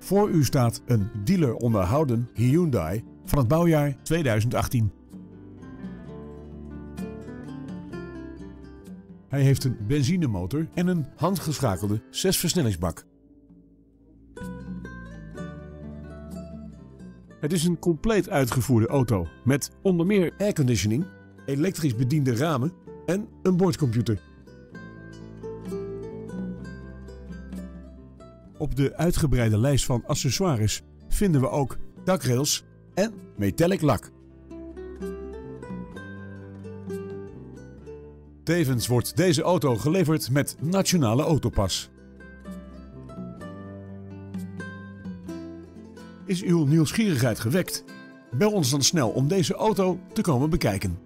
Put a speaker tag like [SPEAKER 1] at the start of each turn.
[SPEAKER 1] Voor u staat een dealer onderhouden Hyundai van het bouwjaar 2018. Hij heeft een benzinemotor en een handgeschakelde 6-versnellingsbak. Het is een compleet uitgevoerde auto met onder meer airconditioning, elektrisch bediende ramen en een boordcomputer. Op de uitgebreide lijst van accessoires vinden we ook dakrails en metallic lak. Tevens wordt deze auto geleverd met Nationale Autopas. Is uw nieuwsgierigheid gewekt? Bel ons dan snel om deze auto te komen bekijken.